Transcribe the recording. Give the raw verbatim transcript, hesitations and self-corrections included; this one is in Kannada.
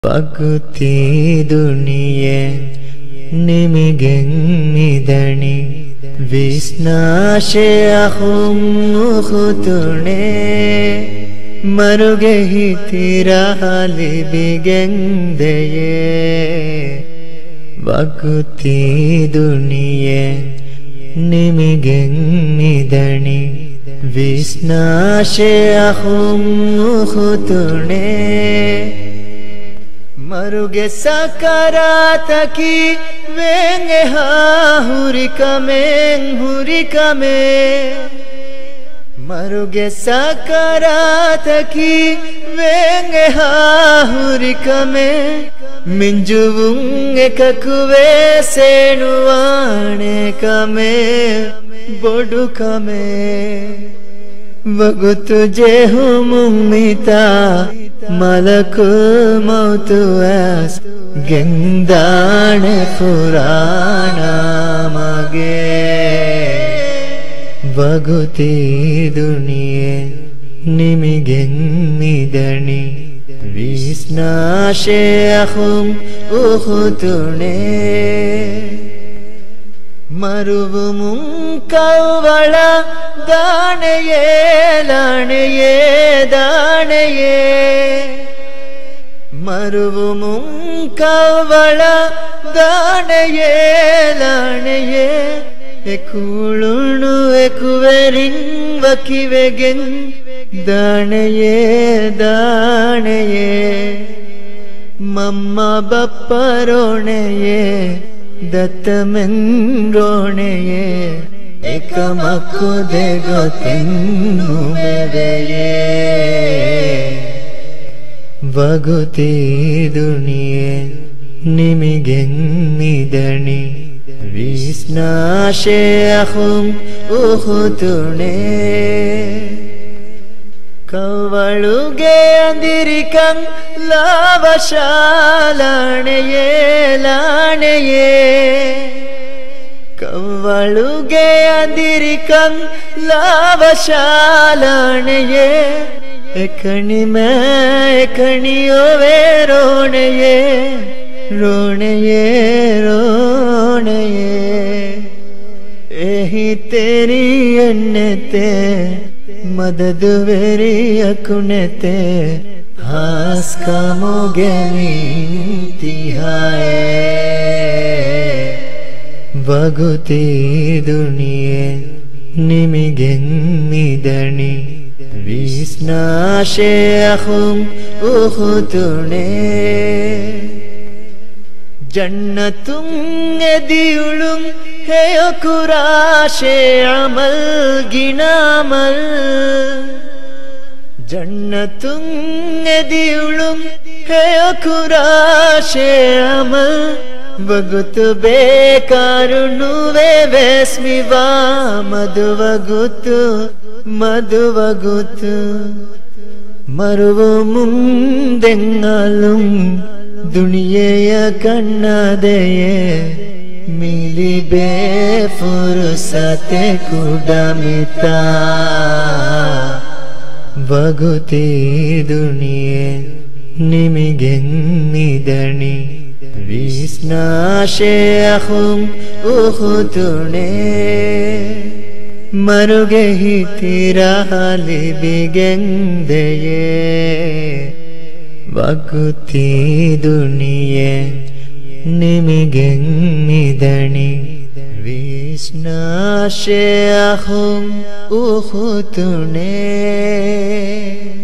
ಪಗುತಿ ದುನಿಯೆ ನಿಮಿಗೆಂಗಿದಣಿ ವಿಸ್ನಾಶೆ ಅಹುಂ ಮುಖುತುಣೆ ಮರುಗೆ ಹಿತಿರಹಲಿ ಬಿಗೆಂದೆಯೇ ಪಗುತಿ ದುನಿಯೆ ನಿಮಿಗೆಂಗಿದಣಿ ವಿಸ್ನಾಶೆ ಅಹುಂ ಮುಖುತುಣೆ ಮರುಗೆ ಸಕರಾತಕಿ ವೆಂಗೆ ಹಾ ಹುರಿಕಮೆ ಹುರಿಕಮೆ ಮರುಗೆ ಸಕರಾತಕಿ ವೆಂಗೆ ಹಾ ಹುರಿಕಮೆ ಮಿಂಜುವುಂಗೆ ಕಕುವೆ ಸೇಣುವಾಣೆ ಕಮೆ ಬೊಡು ಕಮೆ ವಗುತು ಜೆಹು ಮುಮ್ಮಿತಾ ಮಲಕುಲ್ ಮೌತು ಆಸ್ ಗೆಂದಾಣೆ ಪುರಾಣ ಮಗೆ ವಗುತಿ ದುನಿಯೆ ನಿಮಿಗೆಂಗಿದಣಿ ವಿಸ್ನಾಶೆ ಅಹುಂ ಉಹುತುಣೆ ಮರುವು ಮುಂಕವಳ ದಾಣೆಯೇ ಲಾಣೆಯೇ ದಾಣೆಯೇ ಮರುವು ಮುಂಕವಳ ದಾಣೆಯೇ ಲಾಣೆಯೇ ಎಕುಳುಣು ಎಕುವೆರಿಂಗ್ ವಕಿವೆಗೆನ್ ದಾಣೆಯೇ ದಾಣೆಯೇ ಮಮ್ಮ ಬಪ್ಪರೋಣೆಯೇ ದತ್ತಮೆಂದ್ರೋಣೆಯೇ ಏಕಮಕ್ಕುದೆ ಗೊತ್ತಿನ್ನು ಮೆರೆಯೇ ವಗುತಿ ದುನಿಯೆ ನಿಮಿಗೆಂಗಿದಣಿ ವಿಸ್ನಾಶೆ ಅಹುಂ ಉಹುತುಣೆ ಕವಳುಗೆ ಅಂದಿರಿಕಂ ಲಾವಶಾಲಾಣೆಯೇ ಲಾಣೆಯೇ ಕವಳುಗೆ ಅಂದಿರಿಕಂ ಲಾವಶಾಲಾಣೆಯೇ ಎಕಣಿ ಮೇ ಎಕಣಿಯೋವೆ ರೋಣೆಯೇ ರೋಣೆಯೇ ರೋಣೆಯೇ ಎಹಿ ತೇರಿ ಎಣ್ಣೆತೆ ಮದದು ವೆರಿಯ ಕುಣೆತೆ ಹಾಸ್ಕ ಮೊಗೆ ನಿಂತಿಹಾಯೇ ವಗುತಿ ದುನಿಯೆ ನಿಮಿಗೆಂಗಿದಣಿ ವಿಸ್ನಾಶೆ ಅಹುಂ ಉಹುತುಣೆ ಜನ್ನತುಂಗೆ ದಿಯುಳುಂ ಹೇಯಕುರಾಶೆ ಅಮಲ್ ಗಿನಾಮಲ್ ಜನ್ನತುಂಗೆ ದಿಯುಳುಂ ಹೇಯಕುರಾಶೆ ಅಮಲ್ ವಗುತು ಬೇಕಾರು ನುವೆ ವೇಸ್ಮಿವಾ ಮಧುವಗುತು ಮಧುವಗುತು ಮರುವು ಮುಂದೆಂಗಾಲುಂ ದುನಿಯೆಯ ಕಣ್ಣದೆಯೇ ಮಿಲಿಬೆ ಫುರುಸತೆ ಕುಡಮಿತ ವಗುತಿ ದುನಿಯೆ ನಿಮಿಗೆಂಗಿದಣಿ ವಿಸ್ನಾಶೆ ಅಹುಂ ಉಹುತುಣೆ ಮರುಗೆ ಹಿತಿರಹಲಿ ಬಿಗೆಂದೆಯೇ ವಗುತಿ ದುನಿಯೆ ನಿಮಿಗೆಂಗಿದಣಿ ವಿಸ್ನಾಶೆ ಅಹುಂ ಉಹುತುಣೆ